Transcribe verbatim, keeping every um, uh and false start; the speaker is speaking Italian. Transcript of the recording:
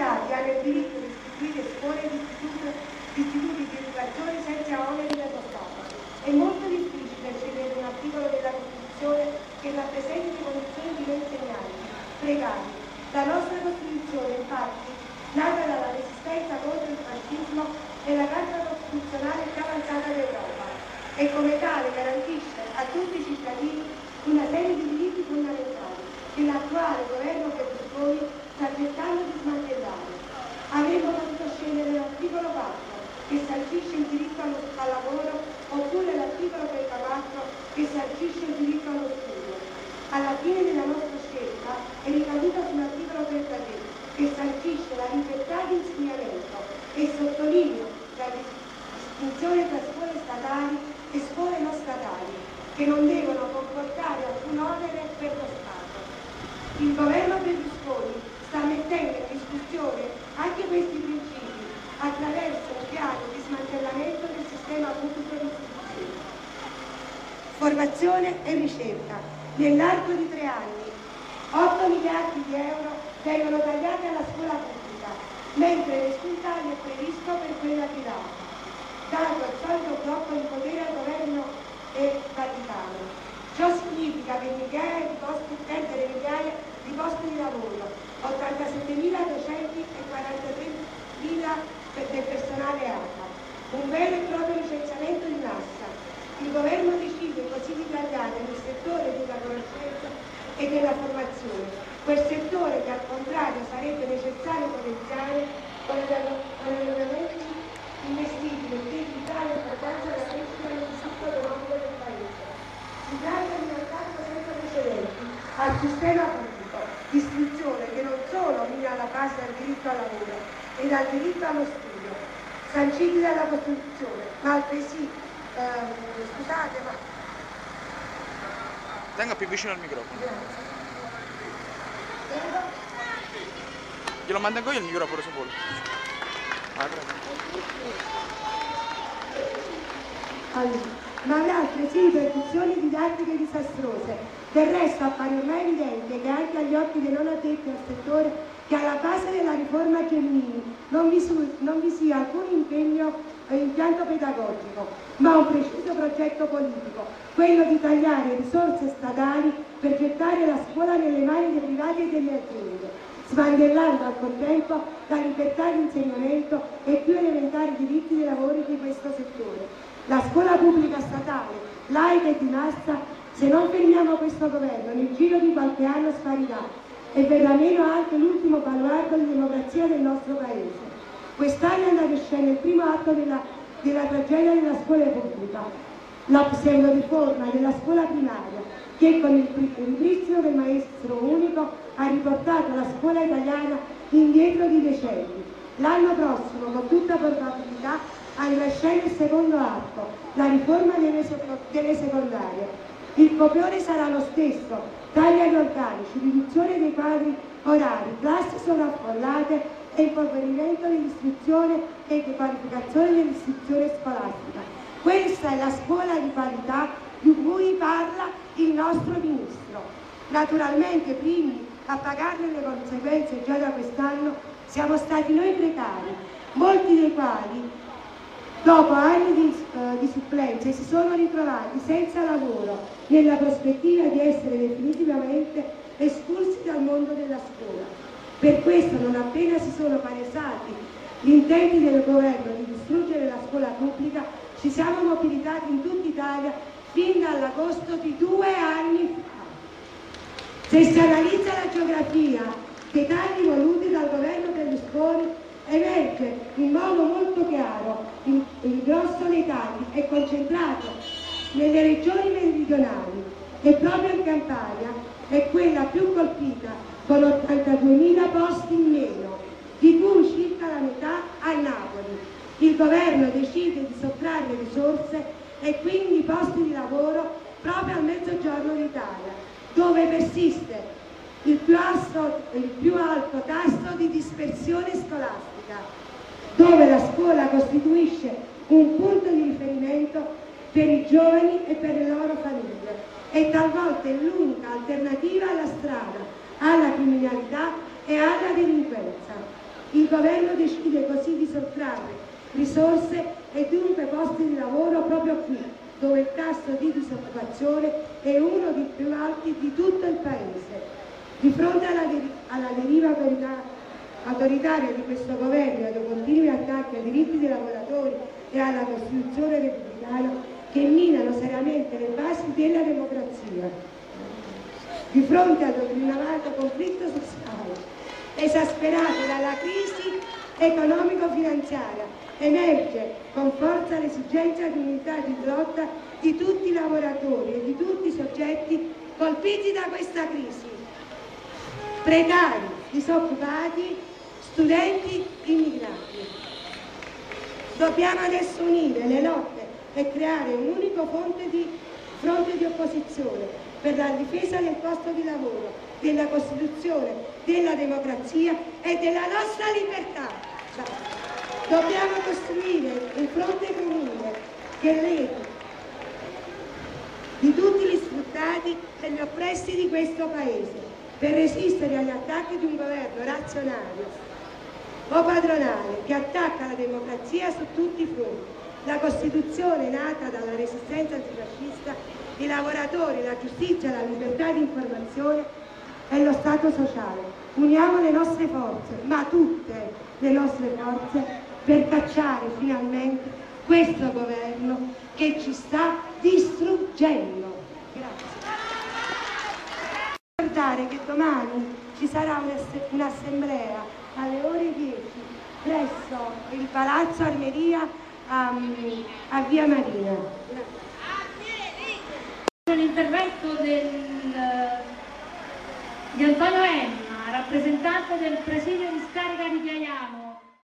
privati hanno il diritto di istituire scuole e istituti, istituti di educazione senza oneri dello Stato. È molto difficile scegliere un articolo della Costituzione che rappresenti le condizioni di noi insegnanti, precari. La nostra Costituzione, infatti, nata dalla resistenza contro il fascismo, è la Carta Costituzionale più avanzata d'Europa e come tale garantisce a tutti i cittadini una serie di diritti fondamentali che l'attuale governo Berlusconi sta cercando di smantellare. Avremmo potuto scegliere l'articolo quattro che sancisce il diritto allo, al lavoro oppure l'articolo trentaquattro che sancisce il diritto allo studio. Alla fine della nostra scelta è ricaduta sull'articolo trentatré che sancisce la libertà di insegnamento e sottolinea la distinzione tra scuole statali e scuole non statali, che non devono comportare alcun onere per lo Stato. Il governo Berlusconi sta mettendo in discussione anche questi principi attraverso un piano di smantellamento del sistema pubblico di istruzione. Formazione e ricerca. Nell'arco di tre anni, otto miliardi di euro vengono tagliati alla scuola pubblica, mentre nessun taglio è previsto per quella privata, dato il solito blocco di potere al governo e Vaticano. Ciò significa che migliaia di posti, perdere migliaia di posti di lavoro, ottantasettemila docenti e quarantatremila del personale A T A, un vero e proprio licenziamento di massa. Il governo decide così di tagliare nel settore della conoscenza e della formazione, quel settore che al contrario sarebbe necessario potenziare con gli elementi investiti nel vitale importanza della crescita del sviluppo economico del Paese. Si tratta di un attacco senza precedenti al sistema pubblico di istruzione che non solo mina la base al diritto al lavoro ed al diritto allo studio, sanciti dalla Costituzione, ma altresì Uh, scusate, ma... Tenga più vicino al microfono. Glielo mantengo io il microfono se vuole. Ah, allora, ma avrà altresì ripercussioni didattiche disastrose. Del resto appare ormai evidente che anche agli occhi dei non addetti al settore che alla base della riforma Gelmini non vi, su, non vi sia alcun impegno impianto pedagogico, ma un preciso progetto politico, quello di tagliare risorse statali per gettare la scuola nelle mani dei privati e delle aziende, smantellando al contempo la libertà di insegnamento e i più elementari diritti dei lavori di questo settore. La scuola pubblica statale, laica e di massa, se non fermiamo questo governo, nel giro di qualche anno sparirà e verrà meno anche l'ultimo baluardo di democrazia del nostro Paese. Quest'anno è andato in scena il primo atto della, della tragedia della scuola pubblica, la pseudo-riforma della scuola primaria, che con il ripristino del maestro unico ha riportato la scuola italiana indietro di decenni. L'anno prossimo, con tutta probabilità, andrà in scena il secondo atto, la riforma delle, delle secondarie. Il copione sarà lo stesso, tagli agli organici, riduzione dei quadri orari, classi sovraffollate e impoverimento dell'istruzione e di qualificazione dell'istruzione scolastica. Questa è la scuola di qualità di cui parla il nostro Ministro. Naturalmente primi a pagarne le conseguenze già da quest'anno siamo stati noi precari, molti dei quali dopo anni di, uh, di supplenze si sono ritrovati senza lavoro nella prospettiva di essere definitivamente espulsi dal mondo della scuola. Per questo, non appena si sono palesati gli intenti del governo di distruggere la scuola pubblica, ci siamo mobilitati in tutta Italia fin dall'agosto di due anni fa. Se si analizza la geografia dei tagli voluti dal governo Berlusconi, emerge in modo molto chiaro il, il grosso dei tagli è concentrato nelle regioni meridionali e proprio in Campania è quella più colpita con ottantaduemila posti in meno, di cui circa la metà a Napoli. Il governo decide di sottrarre risorse e quindi posti di lavoro proprio al mezzogiorno d'Italia, dove persiste il più, alto, il più alto tasso di dispersione scolastica, dove la scuola costituisce un punto di riferimento per i giovani e per le loro famiglie e talvolta è l'unica alternativa alla strada, alla criminalità e alla delinquenza. Il governo decide così di sottrarre risorse e dunque posti di lavoro proprio qui, dove il tasso di disoccupazione è uno dei più alti di tutto il Paese. Di fronte alla, deri alla deriva autoritaria di questo governo e ai continui attacchi ai diritti dei lavoratori e alla Costituzione repubblicana che minano seriamente le basi della democrazia, di fronte ad un rinnovato conflitto sociale esasperato dalla crisi economico-finanziaria, emerge con forza l'esigenza di unità di lotta di tutti i lavoratori e di tutti i soggetti colpiti da questa crisi: precari, disoccupati, studenti, immigrati. Dobbiamo adesso unire le lotte e creare un unico fronte di, fronte di opposizione per la difesa del posto di lavoro, della Costituzione, della democrazia e della nostra libertà. Dobbiamo costruire un fronte comune che leghi di tutti gli sfruttati e gli oppressi di questo Paese per resistere agli attacchi di un governo razionario o padronale che attacca la democrazia su tutti i fronti, la Costituzione nata dalla resistenza antifascista, i lavoratori, la giustizia, la libertà di informazione e lo Stato sociale. Uniamo le nostre forze, ma tutte le nostre forze, per cacciare finalmente questo governo che ci sta distruggendo. Grazie. Ricordare che domani ci sarà un'assemblea alle ore dieci presso il Palazzo Armeria um, a Via Marina. L'intervento del, di Antonio Enna, rappresentante del presidio di Scarica di Chiaiano.